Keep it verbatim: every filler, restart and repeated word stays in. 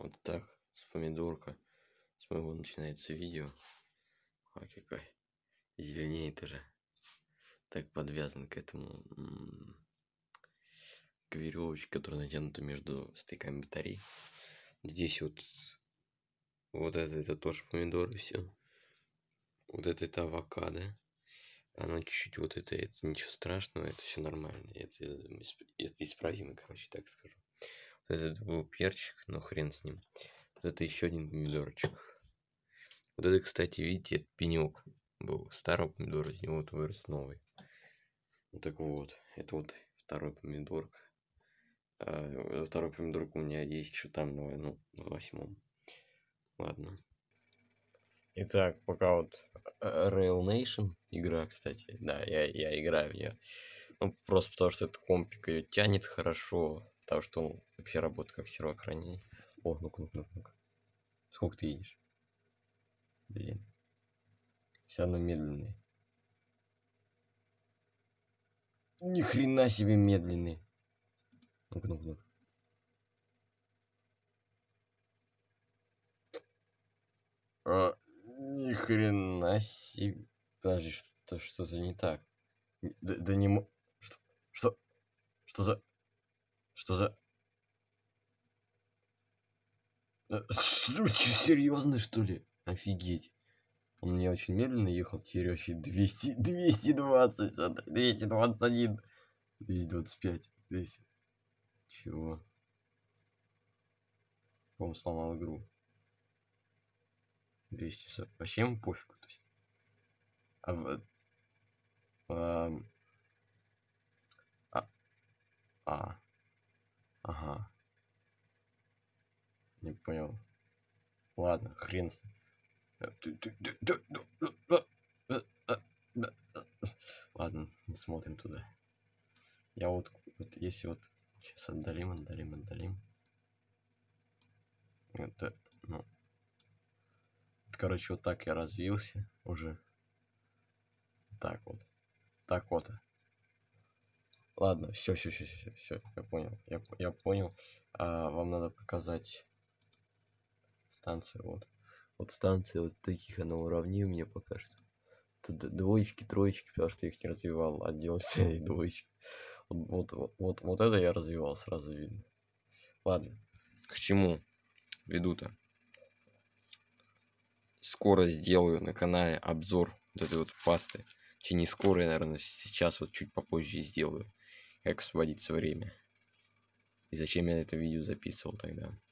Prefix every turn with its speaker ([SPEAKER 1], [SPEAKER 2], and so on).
[SPEAKER 1] Вот так, с помидорка. С моего начинается видео. А какой зеленеет уже. Так подвязан к этому. К веревочке, которая натянута между стыками батарей. Здесь вот. Вот это, это тоже помидоры, все. Вот это, это авокадо. Оно чуть-чуть вот это, это ничего страшного, это все нормально. Это, это исправимо, короче, так скажу. Вот этот был перчик, но хрен с ним. Вот это еще один помидорчик. Вот это, кстати, видите, это пенек был старого помидора, из него вот вырос новый. Вот так вот. Это вот второй помидорка. А, второй помидорка у меня есть еще там, ну, в восьмом. Ладно. Итак, пока вот Rail Nation игра, кстати, да, я, я играю в нее. Ну, просто потому что этот компик ее тянет хорошо, потому что он вообще работает как сервак хранения. О, ну-ка, ну-ка, ну-ка, ну-ка. Сколько ты едешь? Блин. Все равно медленный. Ни хрена себе медленный. Ну-ка, ну-ка, ну-ка. А, ни хрена себе. Подожди, что, что-то не так. Да, да не мо... Что? Что? Что за... Что за... Что, серьезно, что ли? Офигеть. Он мне очень медленно ехал, теперь вообще двести, двести двадцать, двести двадцать один, двести двадцать пять, двести. Чего? По-моему, сломал игру. двести сорок. Вообще ему пофигу, то есть. А в... А... А... а. Ага. Не понял. Ладно, хрен с ним. Ладно, не смотрим туда. Я вот, вот если вот сейчас отдалим, отдалим, отдалим. Это, ну, это, короче, вот так я развился уже. Так вот, так вот. Ладно, все, все, все, все, все, я понял, я, я понял. А, вам надо показать станцию, вот. Вот станция, вот таких она уравнил мне пока что. Тут двоечки, троечки, потому что я их не развивал, отдел все двоечки. Вот, вот, вот, вот это я развивал, сразу видно. Ладно, к чему веду-то? Скоро сделаю на канале обзор вот этой вот пасты. Че не скоро, я, наверное, сейчас вот чуть попозже сделаю. Как освободится время. И зачем я это видео записывал тогда.